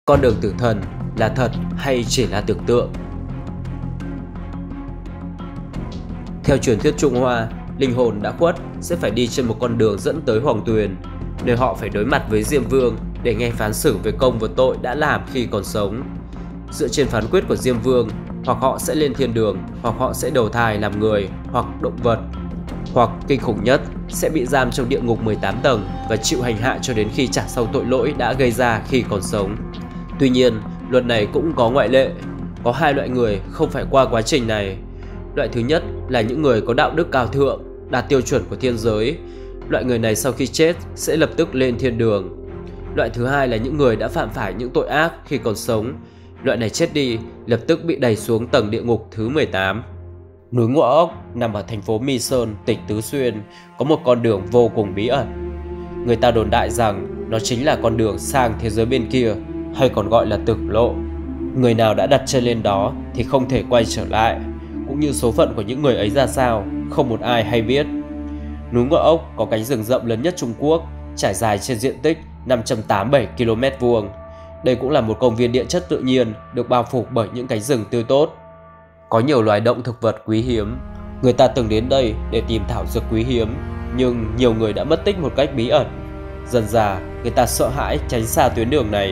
Con đường tử thần là thật hay chỉ là tưởng tượng? Theo truyền thuyết Trung Hoa, linh hồn đã khuất sẽ phải đi trên một con đường dẫn tới Hoàng Tuyền, nơi họ phải đối mặt với Diêm Vương để nghe phán xử về công và tội đã làm khi còn sống. Dựa trên phán quyết của Diêm Vương, hoặc họ sẽ lên thiên đường, hoặc họ sẽ đầu thai làm người hoặc động vật, hoặc kinh khủng nhất sẽ bị giam trong địa ngục 18 tầng và chịu hành hạ cho đến khi trả xong tội lỗi đã gây ra khi còn sống. Tuy nhiên, luật này cũng có ngoại lệ. Có hai loại người không phải qua quá trình này. Loại thứ nhất là những người có đạo đức cao thượng, đạt tiêu chuẩn của thiên giới. Loại người này sau khi chết sẽ lập tức lên thiên đường. Loại thứ hai là những người đã phạm phải những tội ác khi còn sống. Loại này chết đi, lập tức bị đẩy xuống tầng địa ngục thứ 18. Núi Ngũ Ốc nằm ở thành phố My Sơn, tỉnh Tứ Xuyên, có một con đường vô cùng bí ẩn. Người ta đồn đại rằng nó chính là con đường sang thế giới bên kia, hay còn gọi là tử lộ. Người nào đã đặt chân lên đó thì không thể quay trở lại, cũng như số phận của những người ấy ra sao, không một ai hay biết. Núi Ngũ Ốc có cánh rừng rậm lớn nhất Trung Quốc, trải dài trên diện tích 587 km². Đây cũng là một công viên địa chất tự nhiên được bao phủ bởi những cánh rừng tươi tốt. Có nhiều loài động thực vật quý hiếm. Người ta từng đến đây để tìm thảo dược quý hiếm, nhưng nhiều người đã mất tích một cách bí ẩn. Dần dà, người ta sợ hãi tránh xa tuyến đường này.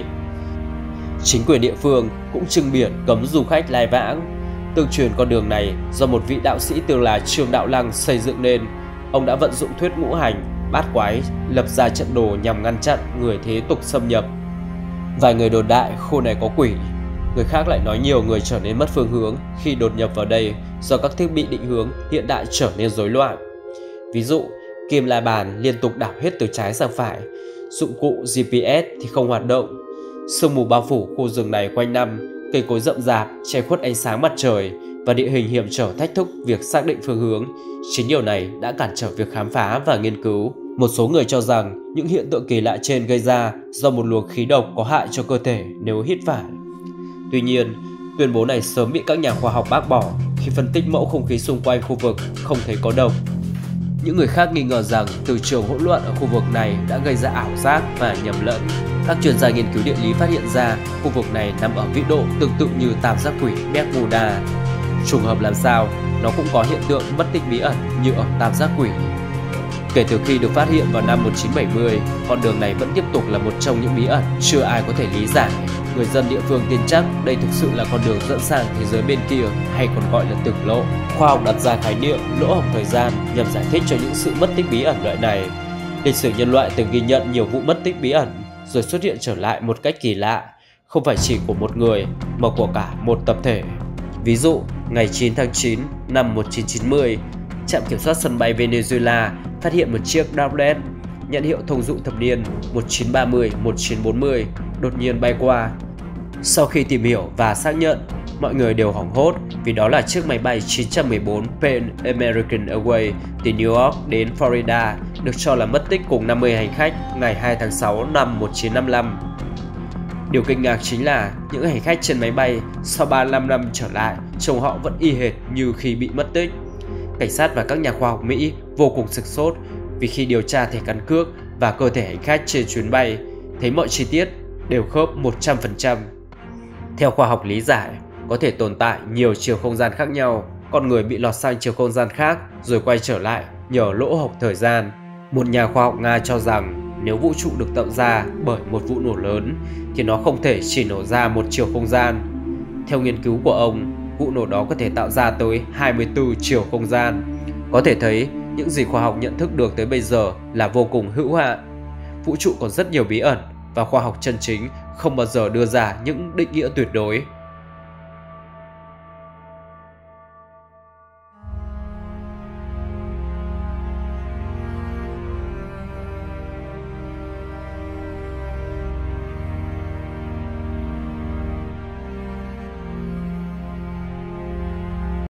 Chính quyền địa phương cũng trưng biển cấm du khách lai vãng. Tương truyền con đường này do một vị đạo sĩ tên là Trương Đạo Lăng xây dựng nên. Ông đã vận dụng thuyết ngũ hành, bát quái, lập ra trận đồ nhằm ngăn chặn người thế tục xâm nhập. Vài người đồn đại khu này có quỷ. Người khác lại nói nhiều người trở nên mất phương hướng khi đột nhập vào đây do các thiết bị định hướng hiện đại trở nên rối loạn. Ví dụ, kim la bàn liên tục đảo hết từ trái sang phải, dụng cụ GPS thì không hoạt động. Sương mù bao phủ khu rừng này quanh năm, cây cối rậm rạp che khuất ánh sáng mặt trời và địa hình hiểm trở thách thức việc xác định phương hướng. Chính điều này đã cản trở việc khám phá và nghiên cứu. Một số người cho rằng những hiện tượng kỳ lạ trên gây ra do một luồng khí độc có hại cho cơ thể nếu hít phải. Tuy nhiên, tuyên bố này sớm bị các nhà khoa học bác bỏ khi phân tích mẫu không khí xung quanh khu vực không thấy có độc. Những người khác nghi ngờ rằng từ trường hỗn loạn ở khu vực này đã gây ra ảo giác và nhầm lẫn. Các chuyên gia nghiên cứu địa lý phát hiện ra khu vực này nằm ở vĩ độ tương tự như tam giác quỷ Bermuda. Trùng hợp làm sao, nó cũng có hiện tượng mất tích bí ẩn như ở tam giác quỷ. Kể từ khi được phát hiện vào năm 1970, con đường này vẫn tiếp tục là một trong những bí ẩn chưa ai có thể lý giải. Người dân địa phương tin chắc đây thực sự là con đường dẫn sang thế giới bên kia, hay còn gọi là tử lộ. Khoa học đặt ra khái niệm lỗ hổng thời gian nhằm giải thích cho những sự mất tích bí ẩn loại này. Lịch sử nhân loại từng ghi nhận nhiều vụ mất tích bí ẩn rồi xuất hiện trở lại một cách kỳ lạ, không phải chỉ của một người mà của cả một tập thể. Ví dụ, ngày 9 tháng 9 năm 1990, trạm kiểm soát sân bay Venezuela phát hiện một chiếc Doublet nhãn hiệu thông dụng thập niên 1930-1940 đột nhiên bay qua. Sau khi tìm hiểu và xác nhận, mọi người đều hoảng hốt vì đó là chiếc máy bay 914 Pan American Airways từ New York đến Florida, được cho là mất tích cùng 50 hành khách ngày 2 tháng 6 năm 1955. Điều kinh ngạc chính là những hành khách trên máy bay sau 35 năm trở lại trông họ vẫn y hệt như khi bị mất tích. Cảnh sát và các nhà khoa học Mỹ vô cùng sửng sốt vì khi điều tra thẻ căn cước và cơ thể hành khách trên chuyến bay, thấy mọi chi tiết đều khớp 100%. Theo khoa học lý giải, có thể tồn tại nhiều chiều không gian khác nhau, con người bị lọt sang chiều không gian khác rồi quay trở lại nhờ lỗ hổng thời gian. Một nhà khoa học Nga cho rằng nếu vũ trụ được tạo ra bởi một vụ nổ lớn thì nó không thể chỉ nổ ra một chiều không gian. Theo nghiên cứu của ông, vụ nổ đó có thể tạo ra tới 24 chiều không gian. Có thể thấy những gì khoa học nhận thức được tới bây giờ là vô cùng hữu hạn. Vũ trụ còn rất nhiều bí ẩn và khoa học chân chính không bao giờ đưa ra những định nghĩa tuyệt đối.